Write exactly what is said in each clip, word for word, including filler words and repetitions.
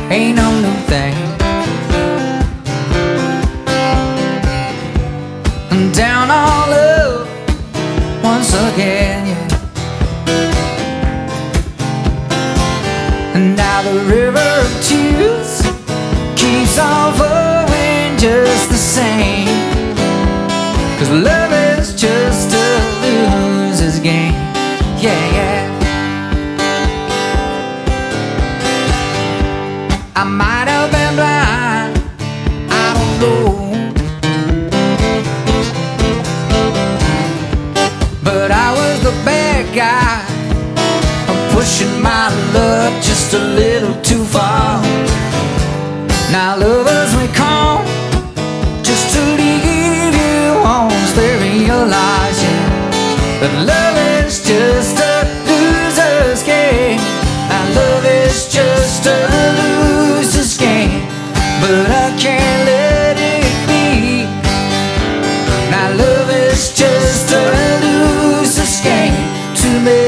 ain't no new thing. And down all love once again, yeah. And now the river of tears keeps on flowing just the same, 'cause love is just a loser's game. Yeah, yeah. I might have been blind, I don't know, but I was the bad guy, pushing my luck just a little too far. Now lovers may come just to leave you once they realize, yeah, that love is just a loser's game. Now love is just a loser's game, but I can't let it be. Now love is just a loser's game to me.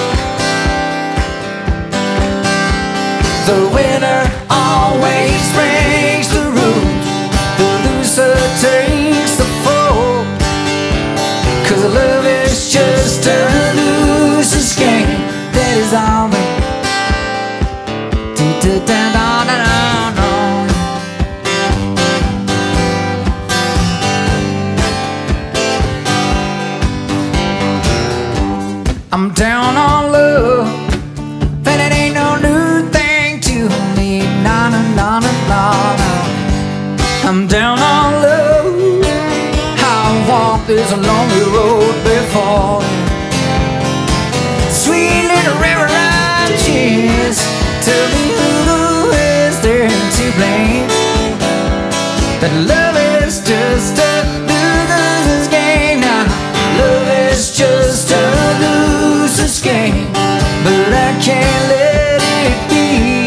The winner always breaks the rules, the loser takes the fall, 'cause love is just a loser's game. That is all me. I'm down on love, and it ain't no new thing to me. Nah, nah, nah, nah, nah, nah. I'm down on love. I've walked this lonely road before. Sweet little river ride, cheers. Tell me who is there to blame? That love is just a loser's game. Now love is just a loser's game, but I can't let it be.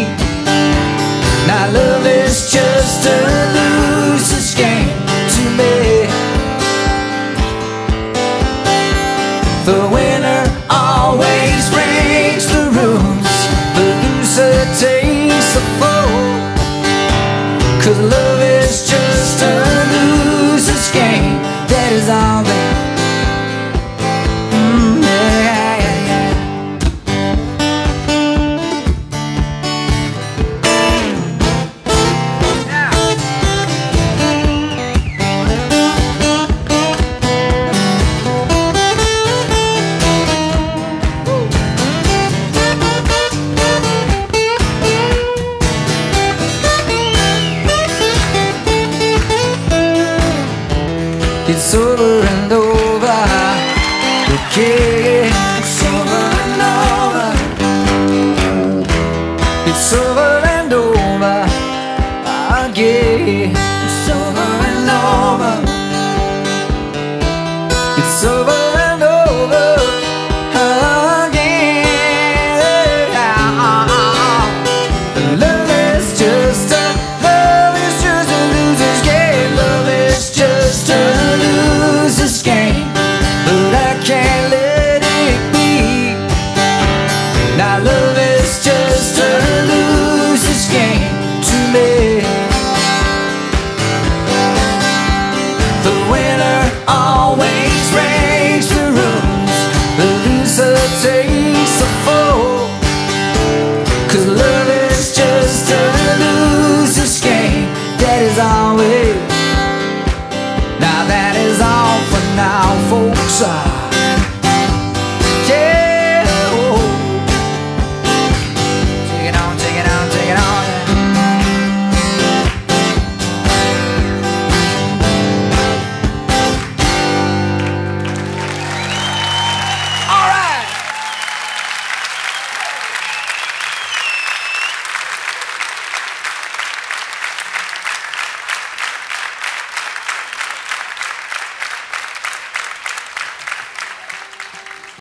Now love is just a loser's game to me. The winner always breaks the rules, the loser takes the fall, 'cause love is just a loser's game. That is all that. Mm, yeah, yeah, yeah. It's over and over, okay, it's over and over. It's over and over, again, it's over and over. It's over and over, again. Love is just a, love is just a loser's game. Love is just a loser's game, but I can't let it be. Now love is just a loser's game to me. The winner always breaks the rules, the loser takes the fall, 'cause love is just a loser's game. That is always. Now that is all for now, folks.